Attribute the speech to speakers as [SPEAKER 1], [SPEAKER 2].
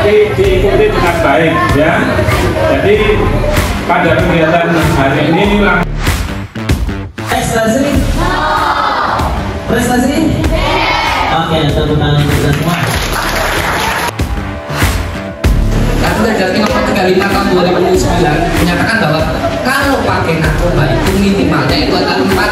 [SPEAKER 1] tapi diikuti dengan baik ya. Jadi pada kegiatan hari ini
[SPEAKER 2] prestasi? Prestasi? Oke, tepuk tangan untuk kita semua.
[SPEAKER 3] Permendagri Nomor 35 tahun 2009 menyatakan bahwa kalau pakai narkoba itu minimalnya itu adalah 4